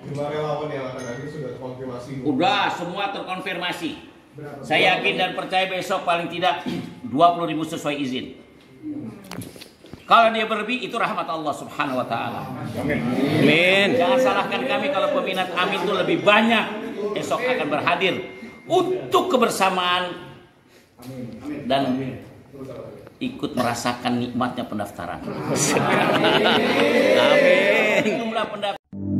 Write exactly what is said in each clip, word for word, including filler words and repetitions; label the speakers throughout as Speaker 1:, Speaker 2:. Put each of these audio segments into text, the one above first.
Speaker 1: Jumlah relawan yang akan hadir sudah terkonfirmasi?
Speaker 2: Udah, semua terkonfirmasi. Saya yakin dan percaya besok paling tidak dua puluh ribu sesuai izin. Kalau dia berlebih itu rahmat Allah Subhanahu wa taala. Amin. Jangan salahkan kami kalau peminat Amin itu lebih banyak esok akan berhadir untuk kebersamaan dan ikut merasakan nikmatnya pendaftaran. Amin. Jumlah pendaftar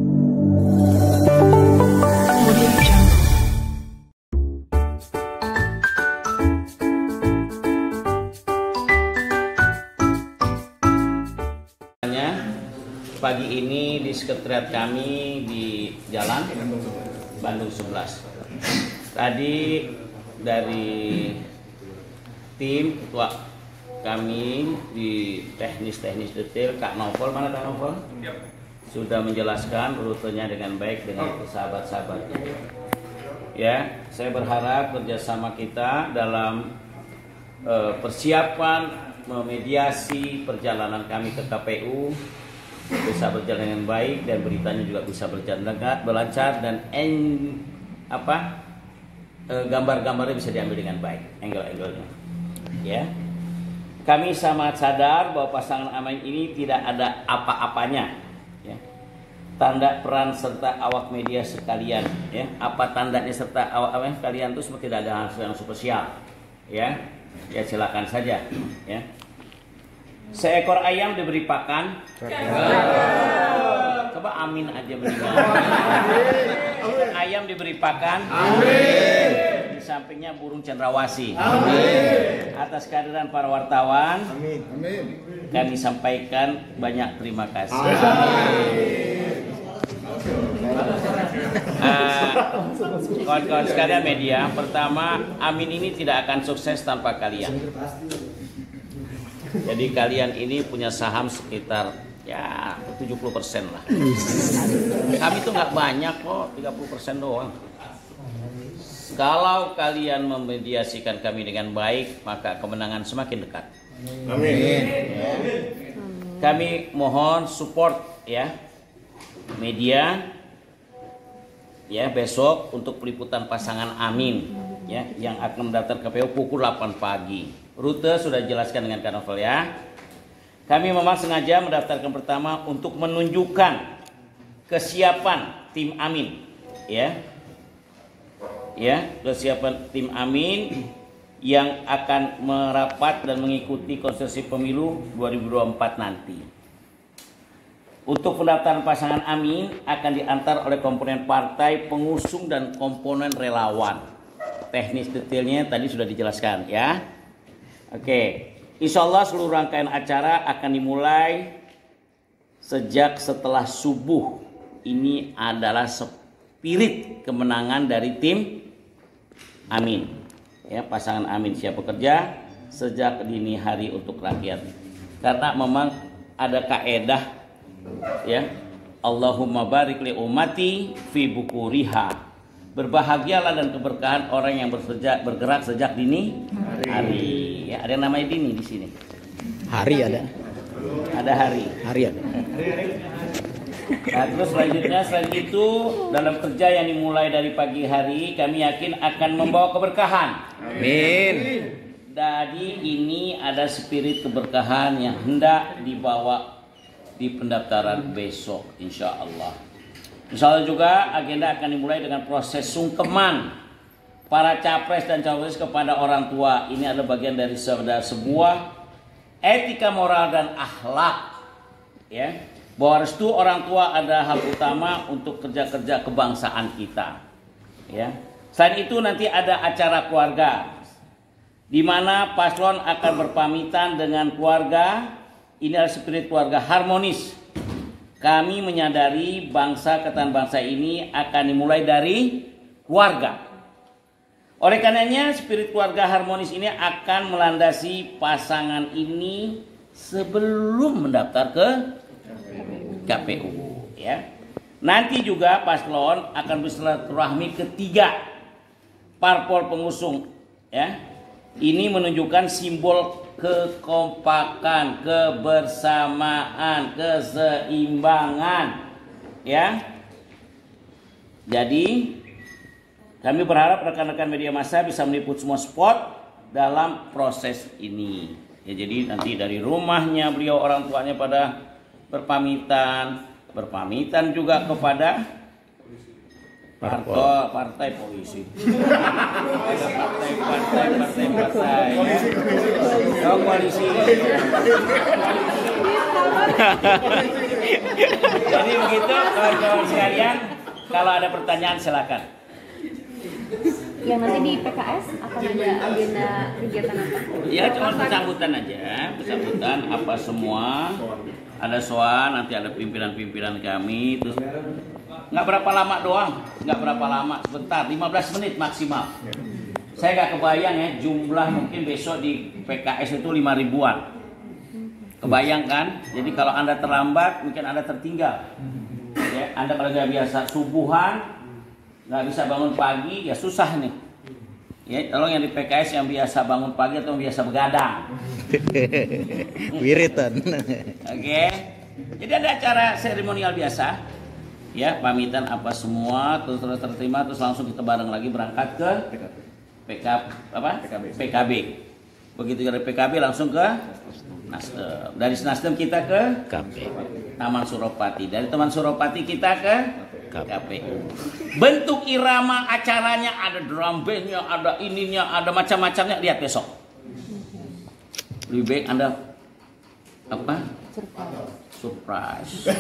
Speaker 2: pagi ini di sekretariat kami di Jalan Bandung sebelas. Tadi dari tim ketua kami di teknis-teknis detail, Kak Novel, mana Kak Novel? Sudah menjelaskan rutenya dengan baik dengan sahabat-sahabatnya. Ya, saya berharap kerjasama kita dalam uh, persiapan memediasi perjalanan kami ke K P U bisa berjalan dengan baik dan beritanya juga bisa berjalan lancar dan en, apa e, gambar-gambarnya bisa diambil dengan baik, angle-angle-nya. Ya, kami sangat sadar bahwa pasangan Amin ini tidak ada apa-apanya. Ya. Tanda peran serta awak media sekalian. Ya, apa tandanya serta awak media sekalian itu seperti tidak ada hal yang spesial. Ya, ya silakan saja. Ya. Seekor ayam diberi pakan. Coba amin aja mendengar. Ayam diberi pakan. Amin. Di sampingnya burung cendrawasih. Amin. Atas kehadiran para wartawan. Amin. Amin. Kami sampaikan banyak terima kasih. Kawan-kawan uh, sekalian media, pertama Amin ini tidak akan sukses tanpa kalian. Jadi kalian ini punya saham sekitar ya tujuh puluh persen lah. Kami tuh nggak banyak kok, tiga puluh persen doang. Kalau kalian memediasikan kami dengan baik, maka kemenangan semakin dekat. Amin. Ya. Kami mohon support ya media ya besok untuk peliputan pasangan Amin ya yang akan mendaftar K P U pukul delapan pagi. Rute sudah dijelaskan dengan Kak Novel ya. Kami memang sengaja mendaftarkan pertama untuk menunjukkan kesiapan tim Amin, ya, ya kesiapan tim Amin yang akan merapat dan mengikuti konstitusi pemilu dua ribu dua puluh empat nanti. Untuk pendaftaran pasangan Amin akan diantar oleh komponen partai, pengusung dan komponen relawan. Teknis detailnya tadi sudah dijelaskan ya. Oke, insya Allah seluruh rangkaian acara akan dimulai sejak setelah subuh. Ini adalah spirit kemenangan dari tim Amin. Ya, pasangan Amin siap bekerja sejak dini hari untuk rakyat. Karena memang ada kaedah, ya, Allahumma barik li ummati fi bukuriha. Berbahagialah dan keberkahan orang yang bersejak, bergerak sejak dini hari. hari. Ya, ada yang namanya dini di sini.
Speaker 3: Hari ada.
Speaker 2: Ada hari.
Speaker 3: Hari ada.
Speaker 2: Nah, terus selanjutnya selain itu dalam kerja yang dimulai dari pagi hari kami yakin akan membawa keberkahan. Amin. Jadi ini ada spirit keberkahan yang hendak dibawa di pendaftaran besok insya Allah. Insya Allah juga agenda akan dimulai dengan proses sungkeman para capres dan cawapres kepada orang tua. Ini adalah bagian dari sebuah etika moral dan akhlak, ya, bahwa restu orang tua adalah hal utama untuk kerja-kerja kebangsaan kita, ya. Selain itu nanti ada acara keluarga di mana paslon akan berpamitan dengan keluarga. Ini adalah spirit keluarga harmonis. Kami menyadari bangsa ketan bangsa ini akan dimulai dari keluarga. Oleh karenanya spirit keluarga harmonis ini akan melandasi pasangan ini sebelum mendaftar ke K P U. Ya. Nanti juga paslon akan bersilaturahmi ketiga parpol pengusung. Ya. Ini menunjukkan simbol kekompakan, kebersamaan, keseimbangan, ya. Jadi kami berharap rekan-rekan media massa bisa meliput semua spot dalam proses ini. Ya, jadi nanti dari rumahnya beliau orang tuanya pada berpamitan, berpamitan juga kepada partai partai polisi. Partai partai partai partai. Oh, koalisi. Jadi begitu kawan-kawan sekalian, kalau ada pertanyaan silakan.
Speaker 3: Yang nanti di P K S akan ada agenda kegiatan apa?
Speaker 2: Ya cuma sambutan aja, sambutan apa semua. Ada soal, nanti ada pimpinan-pimpinan kami, terus nggak berapa lama doang, nggak berapa lama, sebentar, lima belas menit maksimal. Saya nggak kebayang ya jumlah mungkin besok di P K S itu lima ribuan. Kebayang kan? Jadi kalau Anda terlambat, mungkin Anda tertinggal. Ya, Anda kalau nggak biasa subuhan, nggak bisa bangun pagi, ya susah nih. Ya, tolong yang di P K S yang biasa bangun pagi atau yang biasa begadang.
Speaker 4: Wiritan.
Speaker 2: Oke. Jadi ada acara seremonial biasa. Ya, pamitan apa semua, terus terus terterima, terus langsung kita bareng lagi berangkat ke P K apa? P K B. Begitu dari P K B langsung ke Nasdem. Dari Nasdem kita ke
Speaker 4: K P.
Speaker 2: Taman Suropati. Dari Taman Suropati kita ke K P U. Bentuk irama acaranya ada drum bandnya, ada ininya, ada macam-macamnya. Lihat besok. Lebih baik Anda apa? Surprise.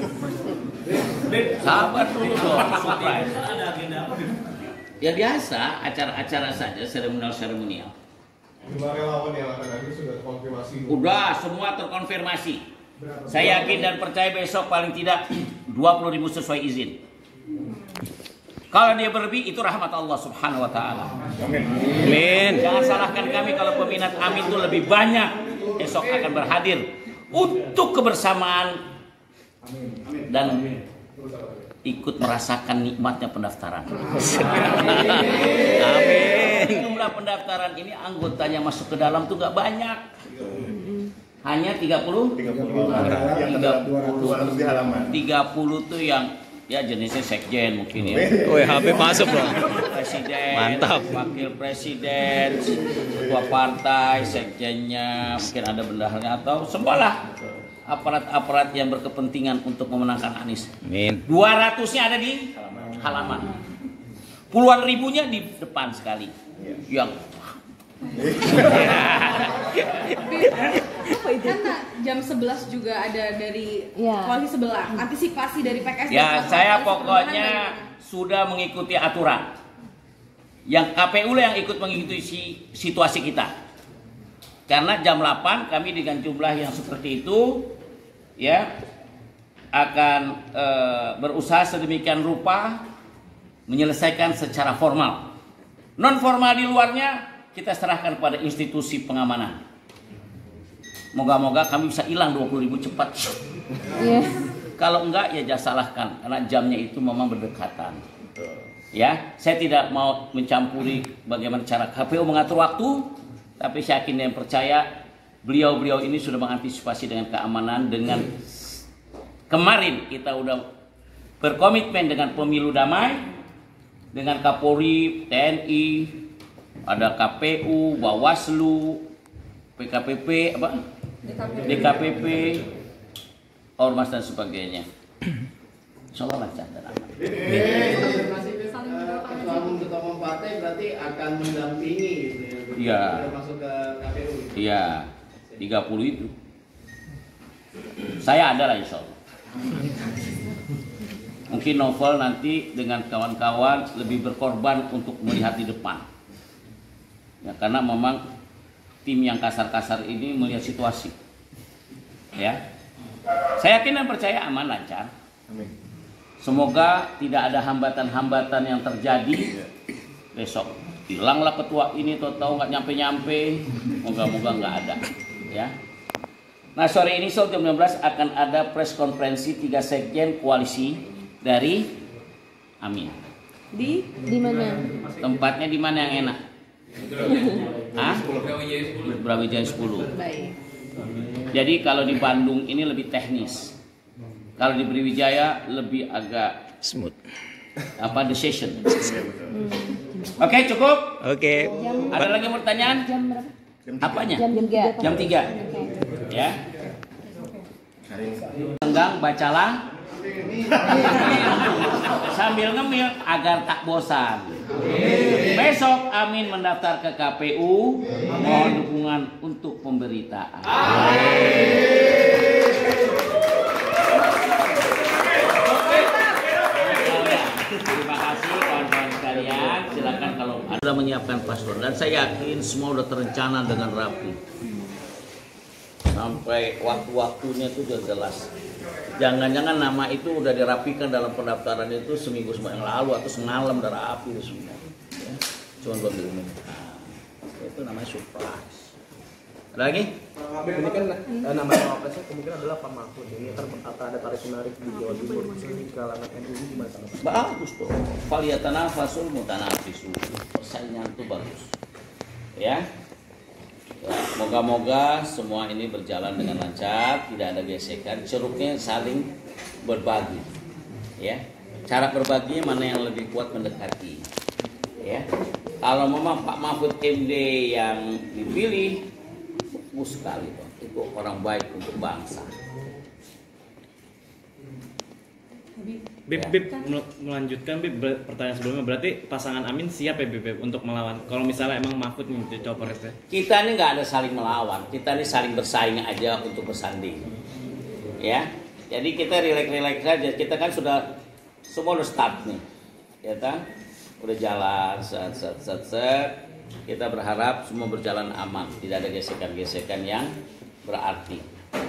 Speaker 2: Sabar dulu dong. Surprise. Ya biasa, acara-acara saja, seremonial-seremonial.
Speaker 1: Jumlah relawan yang akan hadir sudah terkonfirmasi.
Speaker 2: Udah, semua terkonfirmasi. Saya yakin dan percaya besok paling tidak dua puluh ribu sesuai izin. Kalau dia berlebih itu rahmat Allah Subhanahu wa taala.
Speaker 4: Amin.
Speaker 2: Jangan salahkan kami kalau peminat Amin itu lebih banyak esok akan berhadir untuk kebersamaan dan ikut merasakan nikmatnya pendaftaran.
Speaker 4: Amin.
Speaker 2: Jumlah pendaftaran ini anggotanya masuk ke dalam tuh nggak banyak. Hanya tiga puluh
Speaker 1: tiga puluh orang yang terdapat dua ratus di halaman.
Speaker 2: tiga puluh tuh yang ya jenisnya sekjen mungkin ya.
Speaker 4: Wih, H P masuk loh.
Speaker 2: Presiden,
Speaker 4: Mantap.
Speaker 2: wakil presiden, ketua partai, sekjennya, mungkin ada bendaharanya atau semualah aparat-aparat yang berkepentingan untuk memenangkan Anies.
Speaker 4: Amin.
Speaker 2: dua ratusnya ada di halaman. Puluhan ribunya di depan sekali. Yang
Speaker 5: Karena jam sebelas juga ada dari
Speaker 3: Ya.
Speaker 5: koalisi sebelah. Antisipasi dari P K S.
Speaker 2: ya
Speaker 5: dan
Speaker 2: saya
Speaker 5: koalisi
Speaker 2: pokoknya
Speaker 5: perubahan
Speaker 2: sudah mengikuti aturan. Yang K P U lah yang ikut mengikuti si- situasi kita. Karena jam delapan kami dengan jumlah yang seperti itu ya akan e, berusaha sedemikian rupa menyelesaikan secara formal. Non formal di luarnya kita serahkan kepada institusi pengamanan. Moga-moga kami bisa hilang dua puluh ribu cepat.
Speaker 3: Iya.
Speaker 2: Kalau enggak ya jangan salahkan karena jamnya itu memang berdekatan. Ya, saya tidak mau mencampuri bagaimana cara K P U mengatur waktu, tapi saya yakin dan percaya beliau-beliau ini sudah mengantisipasi dengan keamanan. Dengan kemarin kita udah berkomitmen dengan pemilu damai, dengan Kapolri, T N I, ada K P U, Bawaslu, P K P P, apa? D K P P, Ormas dan sebagainya. Insya Allah lancar dan aman.
Speaker 6: Ketua umum ketua umum partai berarti akan mendampingi gitu ya.
Speaker 2: Iya.
Speaker 6: Masuk ke K P U.
Speaker 2: Iya, tiga puluh itu. Saya ada lah insya Allah. Mungkin Novel nanti dengan kawan-kawan lebih berkorban untuk melihat di depan. Ya, karena memang tim yang kasar-kasar ini melihat situasi. Ya. Saya yakin dan percaya aman lancar. Semoga tidak ada hambatan-hambatan yang terjadi besok. Hilanglah ketua ini, tahu nggak nyampe-nyampe. Moga-moga nggak ada. Ya. Nah sore ini jam enam belas akan ada press konferensi tiga sekjen koalisi dari Amin.
Speaker 5: Di
Speaker 3: Di mana?
Speaker 2: Tempatnya di mana yang enak? Hah? Brawijaya sepuluh.
Speaker 5: baik.
Speaker 2: Jadi kalau di Bandung ini lebih teknis. Kalau di Brawijaya lebih agak
Speaker 4: Smooth.
Speaker 2: apa decision. Oke, cukup.
Speaker 4: Oke.
Speaker 2: Ada lagi mau pertanyaan?
Speaker 3: Jam berapa?
Speaker 2: Apanya?
Speaker 3: Jam tiga.
Speaker 2: Jam tiga. Ya. Tenggang bacalah sambil ngemil agar tak bosan. Besok Amin mendaftar ke K P U. Mohon dukungan untuk pemberitaan. Terima kasih kawan-kawan sekalian. Silakan kalau Anda menyiapkan paslon, dan saya yakin semua sudah terencana dengan rapi. Sampai waktu-waktunya itu sudah jelas. Jangan-jangan nama itu udah dirapikan dalam pendaftaran itu seminggu semua yang lalu atau semalam udah rapi itu semua. Ya. Cuma belum diumumkan. Itu namanya surprise. Ada lagi?
Speaker 7: Ini kan eh, nama cawapresnya kemungkinan adalah Pak Mahfud. Ini ntar ada tarik menarik di Jawa Timur di kalangan N U gimana?
Speaker 2: Bagus tuh. Falyatanafasul mutanafisun. Persaingan tuh bagus. Ya. Ya, moga-moga semua ini berjalan dengan lancar, tidak ada gesekan, ceruknya saling berbagi. Ya, cara berbaginya mana yang lebih kuat mendekati. Ya, kalau memang Pak Mahfud M D yang dipilih, bagus sekali, Pak. Itu orang baik untuk bangsa.
Speaker 8: Bib, Bib, melanjutkan Bib, pertanyaan sebelumnya, berarti pasangan Amin siap ya Bib, Bib untuk melawan kalau misalnya emang Mahfud nih copresnya?
Speaker 2: Kita ini nggak ada saling melawan, kita ini saling bersaing aja untuk bersanding. Ya, jadi kita rileks-rileks saja. Kita kan sudah semua udah start nih, ya kan? Udah jalan, set, set, set, set. Kita berharap semua berjalan aman, tidak ada gesekan-gesekan yang berarti.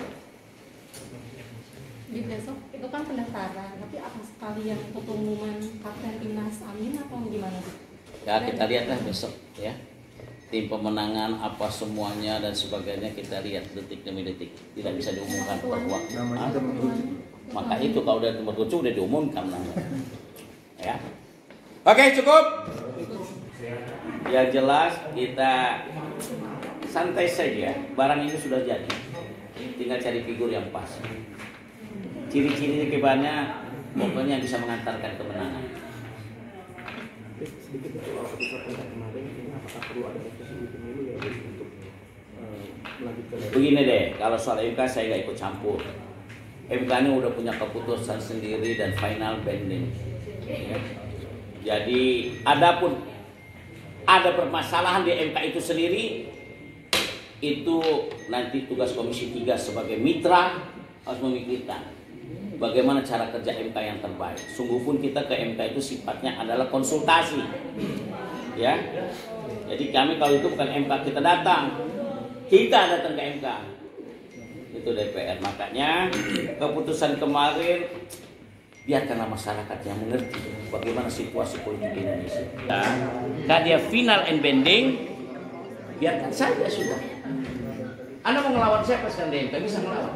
Speaker 9: Di besok itu kan pendaftaran, tapi apa sekalian untuk pengumuman kapten timnas Amin atau gimana?
Speaker 2: Ya kita lihatlah besok ya, tim pemenangan apa semuanya dan sebagainya kita lihat detik demi detik, tidak bisa diumumkan per waktu. Maka itu kalau udah nomor tujuh udah diumumkan namanya. Ya. Oke cukup. Yang jelas kita santai saja, barang ini sudah jadi, tinggal cari figur yang pas. Ciri-ciri kebanyakan pokoknya bisa mengantarkan kemenangan.
Speaker 7: Sedikit soal keputusan kemarin, ini apakah perlu ada revisi di pemilu ya untuk melanjutkan?
Speaker 2: Begini deh, kalau soal M K saya nggak ikut campur. M K-nya udah punya keputusan sendiri dan final bending. Ya. Jadi, adapun ada permasalahan di M K itu sendiri, itu nanti tugas Komisi tiga sebagai mitra harus memikirkan bagaimana cara kerja M K yang terbaik. Sungguh pun kita ke M K itu sifatnya adalah konsultasi. Ya. Jadi kami kalau itu bukan M K kita datang. Kita datang ke M K. Itu D P R. Makanya keputusan kemarin biarkanlah masyarakat yang mengerti bagaimana situasi politik Indonesia. Nah, dia final and bending, biarkan saja sudah. Anda mau ngelawan siapa sekarang di M K? Bisa ngelawan?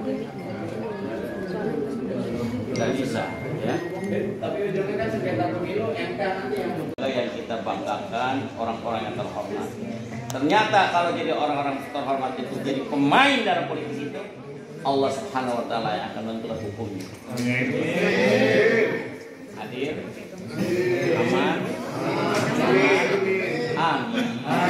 Speaker 2: Tidak bisa, ya.
Speaker 6: Tapi ujungnya kan sengketa pemilu M K nanti yang
Speaker 2: yang kita banggakan orang-orang yang terhormat. Ternyata kalau jadi orang-orang terhormat itu jadi pemain dalam politik itu, Allah Subhanahu Wa Taala yang akan menentukan hukumnya. Hadir, aman, amin.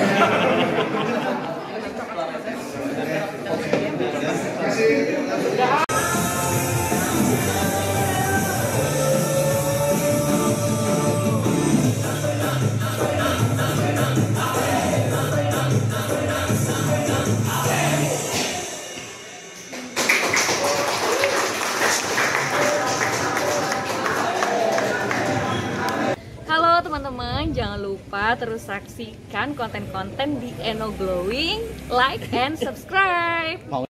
Speaker 3: Teman-teman, jangan lupa terus saksikan konten-konten di Eno Glowing, like and subscribe.